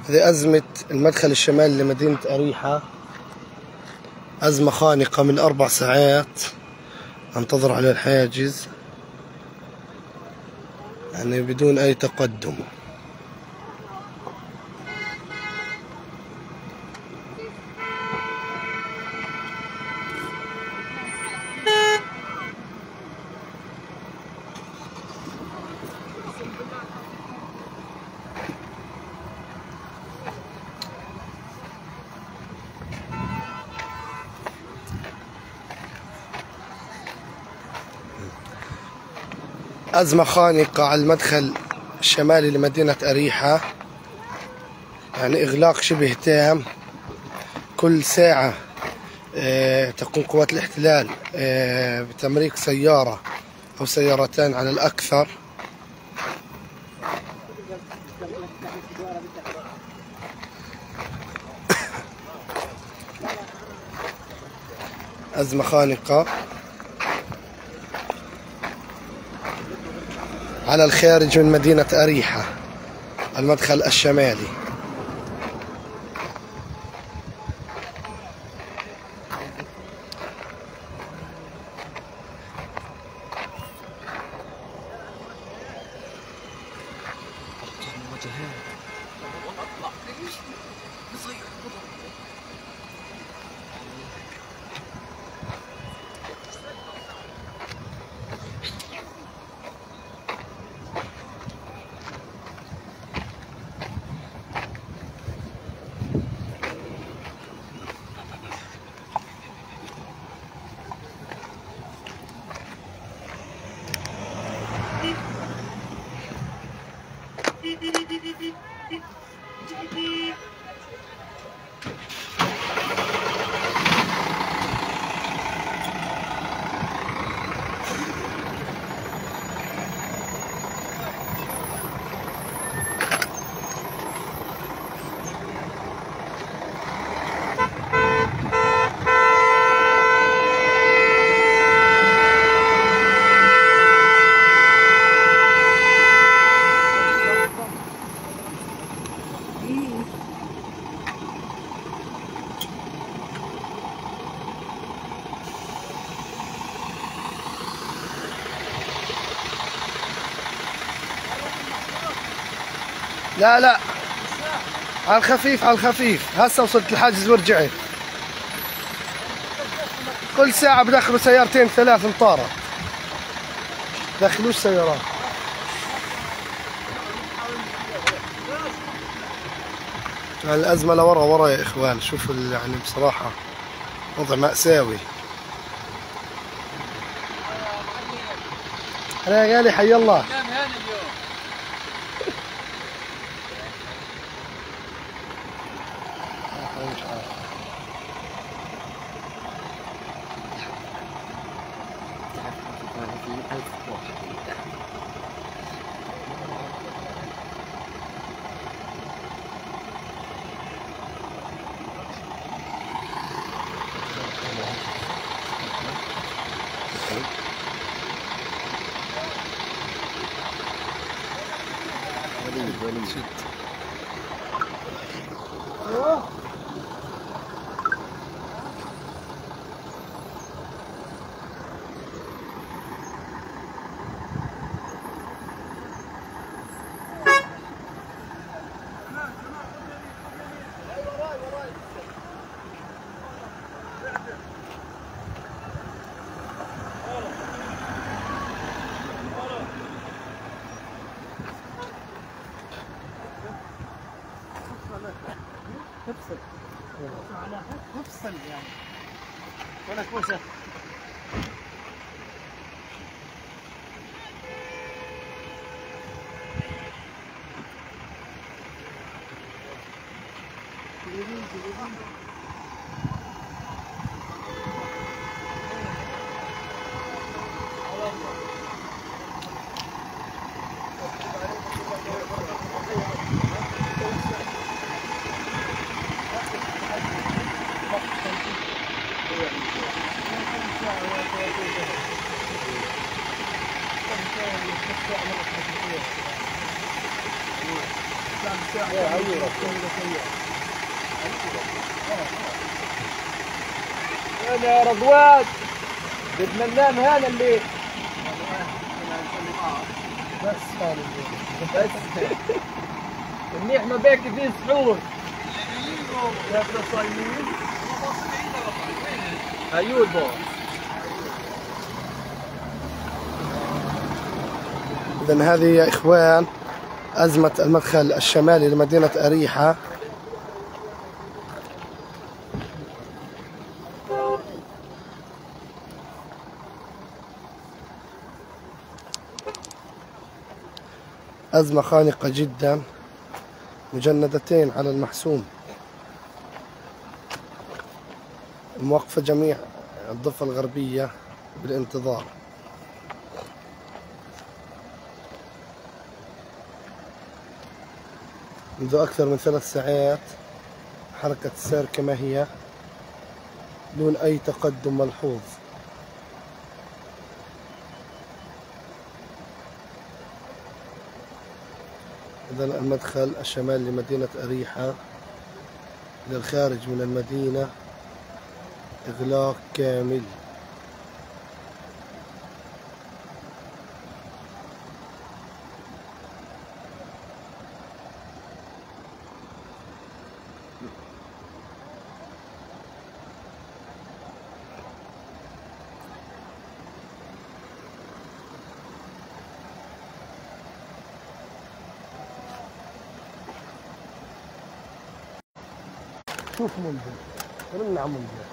هذه أزمة المدخل الشمالي لمدينة أريحة، أزمة خانقة من 4 ساعات أنتظر على الحاجز يعني بدون أي تقدم. أزمة خانقة على المدخل الشمالي لمدينة أريحة، يعني إغلاق شبه تام. كل ساعة تقوم قوات الاحتلال بتمريق سيارة أو سيارتان على الأكثر. أزمة خانقة على الخارج من مدينة أريحة، المدخل الشمالي. لا لا، على الخفيف على الخفيف. هسه وصلت الحاجز ورجعت. كل ساعة بدخلوا سيارتين 3 انطارت، دخلوش سيارات. الأزمة لورا ورا يا إخوان. شوفوا يعني بصراحة وضع مأساوي. أنا يا غالي حي الله. افصل يعني ولا كوسه. يا رضوان بدنا ننام هنا الليل. بس منيح ما بيك في سحور. يا صايمين ايوه البوس. إذا هذه يا إخوان أزمة المدخل الشمالي لمدينة أريحة. أزمة خانقة جدا، مجندتين على المحسوم، موقفة جميع الضفة الغربية بالانتظار. منذ أكثر من 3 ساعات حركة السير كما هي دون أي تقدم ملحوظ. إذا المدخل الشمالي لمدينة أريحة إلى الخارج من المدينة إغلاق كامل. شوف منزل رمنا على منزل.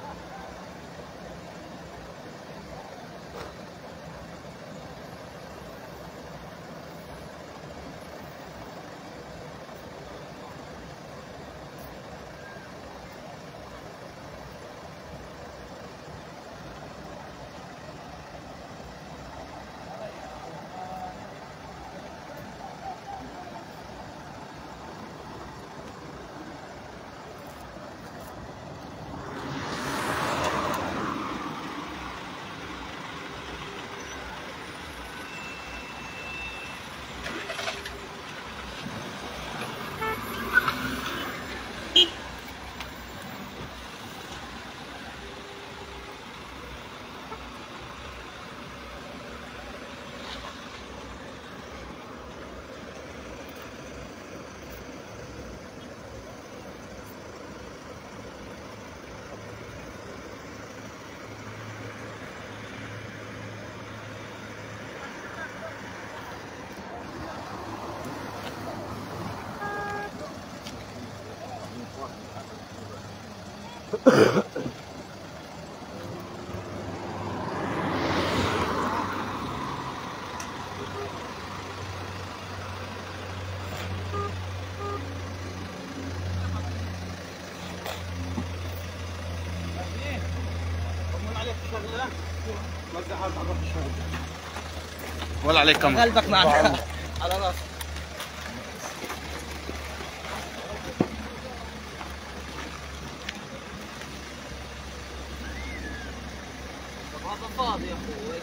ولا عليك كم قلبك معك على راسك. هذا فاضي يا اخوي.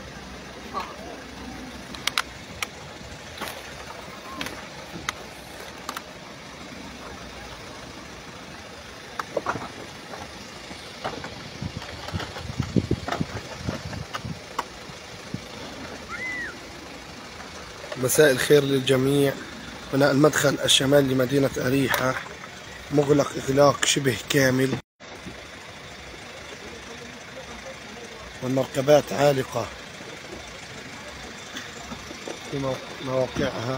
مساء الخير للجميع. هنا المدخل الشمالي لمدينة أريحة مغلق إغلاق شبه كامل، والمركبات عالقة في مواقعها.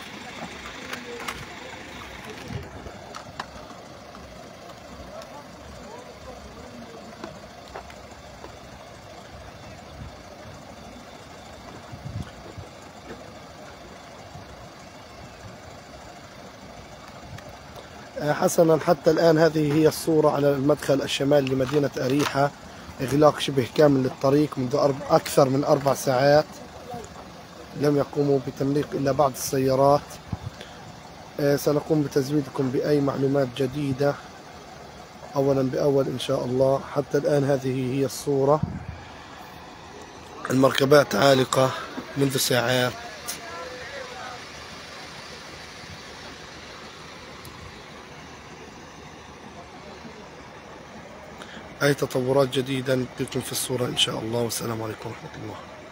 حسنا، حتى الآن هذه هي الصورة على المدخل الشمالي لمدينة أريحة. إغلاق شبه كامل للطريق منذ أكثر من 4 ساعات. لم يقوموا بتمليق إلا بعض السيارات. سنقوم بتزويدكم بأي معلومات جديدة أولا بأول إن شاء الله. حتى الآن هذه هي الصورة، المركبات عالقة منذ ساعات. أي تطورات جديدة نديكم في الصورة إن شاء الله. والسلام عليكم ورحمة الله.